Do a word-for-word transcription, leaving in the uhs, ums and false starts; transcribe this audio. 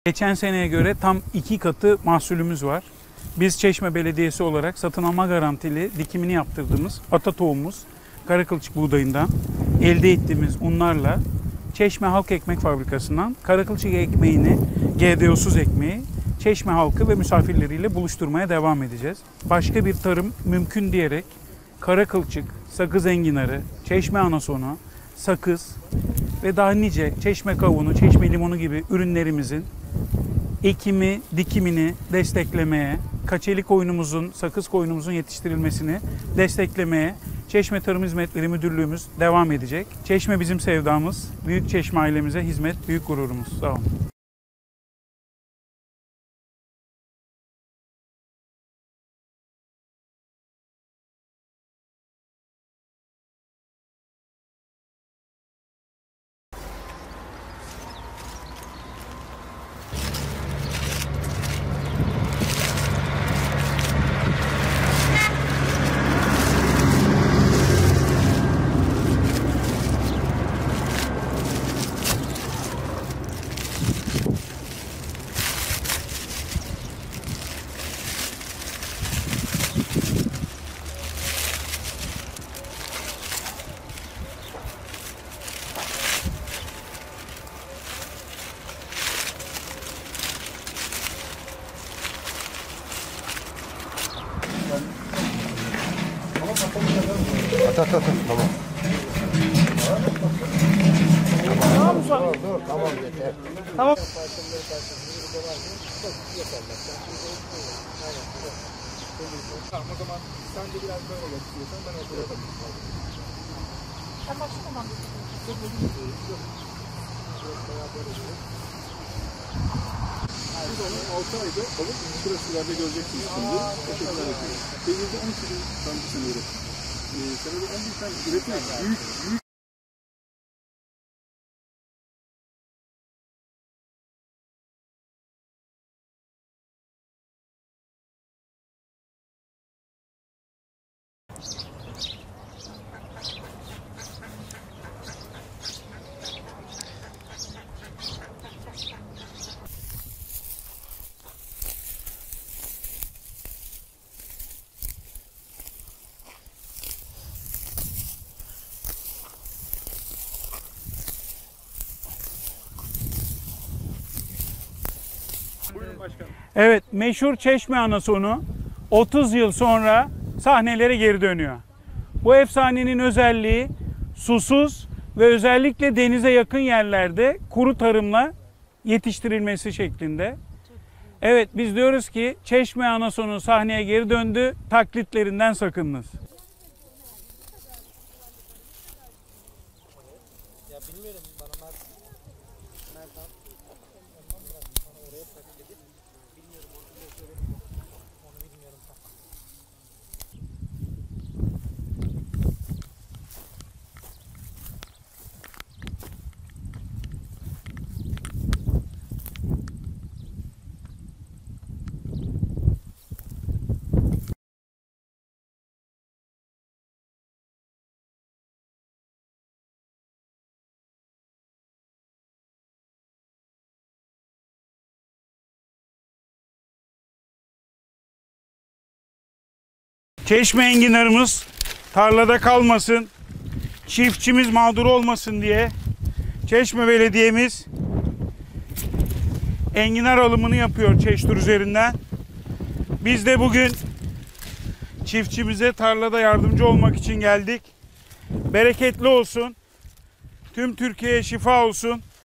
Geçen seneye göre tam iki katı mahsulümüz var. Biz Çeşme Belediyesi olarak satın alma garantili dikimini yaptırdığımız ata tohumumuz Karakılçık buğdayından elde ettiğimiz unlarla Çeşme Halk Ekmek Fabrikası'ndan Karakılçık ekmeğini, G D O'suz ekmeği Çeşme halkı ve misafirleriyle buluşturmaya devam edeceğiz. Başka bir tarım mümkün diyerek Karakılçık, sakız enginarı, Çeşme anasonu, sakız ve daha nice Çeşme kavunu, Çeşme limonu gibi ürünlerimizin ekimi, dikimini desteklemeye, kaçeli koyunumuzun, sakız koyunumuzun yetiştirilmesini desteklemeye Çeşme Tarım Hizmetleri Müdürlüğümüz devam edecek. Çeşme bizim sevdamız, Büyük Çeşme ailemize hizmet, büyük gururumuz. Sağ olun. At at at tamam. Tamam mı? Dur dur tamam yeter. Tamam. Tamam o zaman sen de biraz böyle yap istiyorsan ben ortaya yapayım. Tamam tamam. Siz onu altı ayda alıp şurasılarda göreceksiniz şimdi. Teşekkürler ediyorum. Denizde on iki bin tane sanıyorum. Ee, senede on bin tane üretiyoruz. Büyük, büyük. Evet, meşhur Çeşme anasonu otuz yıl sonra sahnelere geri dönüyor. Bu efsanenin özelliği susuz ve özellikle denize yakın yerlerde kuru tarımla yetiştirilmesi şeklinde. Evet, biz diyoruz ki Çeşme anasonu sahneye geri döndü, taklitlerinden sakınınız. Ya bilmiyorum bana Mert Mert'ten ondan bırak bana oraya bırak dedi. Bilmiyorum orada söyledim onu bilmiyorum tam. Çeşme enginarımız tarlada kalmasın, çiftçimiz mağdur olmasın diye Çeşme Belediye'miz enginar alımını yapıyor Çeştur üzerinden. Biz de bugün çiftçimize tarlada yardımcı olmak için geldik. Bereketli olsun, tüm Türkiye'ye şifa olsun.